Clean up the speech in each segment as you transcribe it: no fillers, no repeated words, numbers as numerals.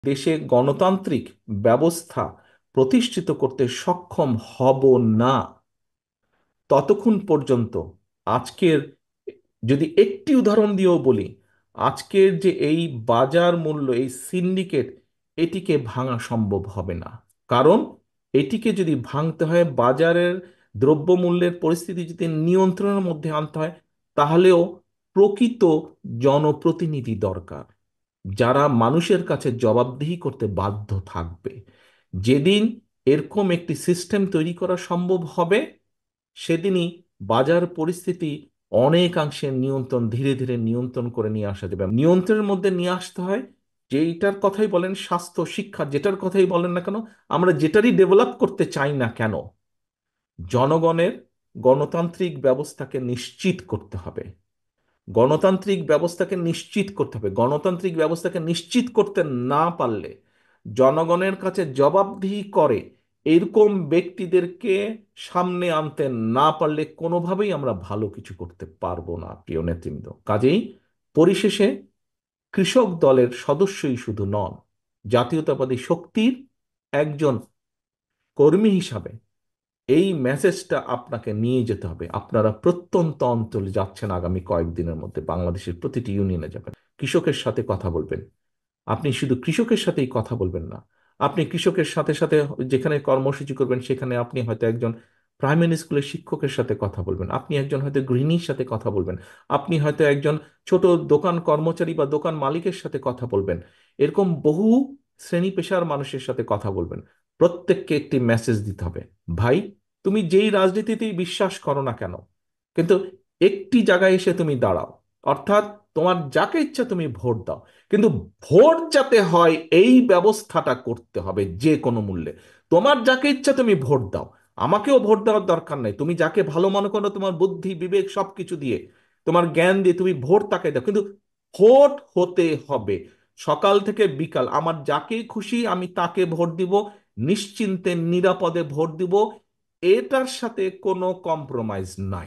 দেশে গণতান্ত্রিক ব্যবস্থা প্রতিষ্ঠিত করতে সক্ষম হব না ততক্ষণ পর্যন্ত আজকের, যদি একটি উদাহরণ দিয়েও বলি, আজকের যে এই বাজার মূল্য, এই সিন্ডিকেট, এটিকে ভাঙা সম্ভব হবে না। কারণ এটিকে যদি ভাঙতে হয়, বাজারের দ্রব্যমূল্যের পরিস্থিতি যদি নিয়ন্ত্রণের মধ্যে আনতে হয়, তাহলেও প্রকৃত জনপ্রতিনিধি দরকার, যারা মানুষের কাছে জবাবদিহি করতে বাধ্য থাকবে। যেদিন এরকম একটি সিস্টেম তৈরি করা সম্ভব হবে, সেদিনই বাজার পরিস্থিতি অনেকাংশে নিয়ন্ত্রণ, ধীরে ধীরে নিয়ন্ত্রণ করে নিয়ে আসা যাবে। নিয়ন্ত্রণের মধ্যে নিয়ে আসতে হয়, যেইটার কথাই বলেন, স্বাস্থ্য, শিক্ষা, যেটার কথাই বলেন না কেন, আমরা যেটারই ডেভেলপ করতে চাই না কেন, জনগণের গণতান্ত্রিক ব্যবস্থাকে নিশ্চিত করতে হবে। গণতান্ত্রিক ব্যবস্থাকে নিশ্চিত করতে হবে। গণতান্ত্রিক ব্যবস্থাকে নিশ্চিত করতে না পারলে, জনগণের কাছে জবাবদিহি করে এরকম ব্যক্তিদেরকে সামনে আনতে না পারলে, কোনোভাবেই আমরা ভালো কিছু করতে পারবো না, প্রিয় নেতৃবৃন্দ। কাজেই পরিশেষে কৃষক দলের সদস্যই শুধু নন, জাতীয়তাবাদী শক্তির একজন কর্মী হিসাবে এই মেসেজটা আপনাকে নিয়ে যেতে হবে। আপনারা প্রত্যন্ত অঞ্চলে যাচ্ছেন, আগামী কয়েকদিনের মধ্যে বাংলাদেশের প্রতিটি ইউনিয়নে যাবেন, কৃষকের সাথে কথা বলবেন। আপনি শুধু কৃষকের সাথেই কথা বলবেন না, আপনি কৃষকের সাথে সাথে যেখানে কর্মসূচি করবেন, সেখানে আপনি হয়তো একজন প্রাইমারি স্কুলের শিক্ষকের সাথে কথা বলবেন, আপনি একজন হয়তো গৃহিণীর সাথে কথা বলবেন, আপনি হয়তো একজন ছোট দোকান কর্মচারী বা দোকান মালিকের সাথে কথা বলবেন। এরকম বহু শ্রেণী পেশার মানুষের সাথে কথা বলবেন। প্রত্যেককে একটি মেসেজ দিতে হবে, ভাই, তুমি যেই রাজনীতিতেই বিশ্বাস করো না কেন, কিন্তু একটি জায়গায় এসে তুমি দাঁড়াও। অর্থাৎ তোমার যাকে ইচ্ছা তুমি ভোট দাও, কিন্তু ভোট যাতে হয় এই ব্যবস্থাটা করতে হবে যে কোনো মূল্যে। তোমার যাকে ইচ্ছা তুমি ভোট দাও, আমাকেও ভোট দেওয়ার দরকার নেই, তুমি যাকে ভালো মনে করো, তোমার বুদ্ধি বিবেক সবকিছু দিয়ে, তোমার জ্ঞান দিয়ে তুমি ভোট তাকে দাও, কিন্তু ভোট হতে হবে। সকাল থেকে বিকাল আমার যাকে খুশি আমি তাকে ভোট দিব, নিশ্চিন্তে নিরাপদে ভোট দিব, এটার সাথে কোনো কম্প্রোমাইজ নাই।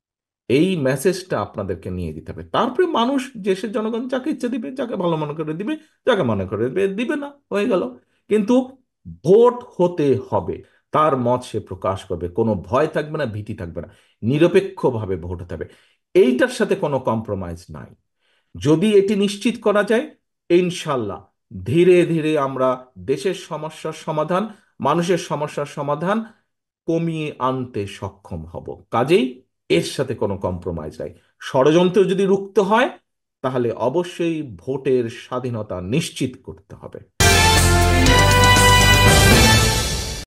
এই মেসেজটা আপনাদেরকে নিয়ে দিতে হবে। তারপরে মানুষ, দেশের জনগণ যাকে ইচ্ছে দিবে, যাকে ভালো মনে করে দিবে, যাকে মনে করে দিবে না, হয়ে গেল। কিন্তু ভোট হতে হবে, তার মত সে প্রকাশ করবে, কোনো ভয় থাকবে না, ভীতি থাকবে না, নিরপেক্ষভাবে ভোট হতে হবে। এইটার সাথে কোনো কম্প্রোমাইজ নাই। যদি এটি নিশ্চিত করা যায়, ইনশাল্লাহ ধীরে ধীরে আমরা দেশের সমস্যার সমাধান, মানুষের সমস্যার সমাধান কমিয়ে আনতে সক্ষম হব। কাজেই এর সাথে কোনো কম্প্রোমাইজ নাই। ষড়যন্ত্র যদি রুখতে হয়, তাহলে অবশ্যই ভোটের স্বাধীনতা নিশ্চিত করতে হবে।